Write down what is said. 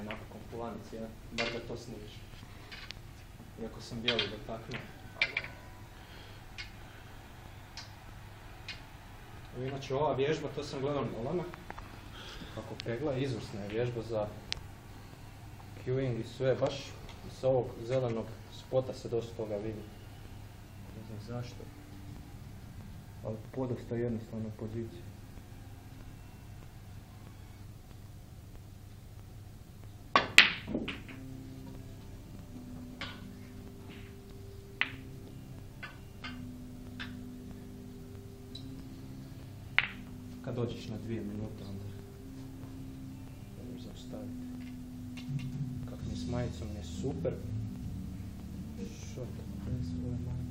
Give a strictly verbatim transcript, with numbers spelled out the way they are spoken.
taj napokon pulanic, ja, bar da to sniš. Iako sam bijeli dotaknuo. Inače ova vježba, to sam gledao na Alana, kako pegla, izvrsna je vježba za cueing i sve, baš s ovog zelenog spota se dosta toga vidi. Ne znam zašto, ali podosta jednostavna pozicija. Kad dođeš na dvije minute, onda možeš zaustaviti. Kako mi s majicom je super. Što to? Svoje majice.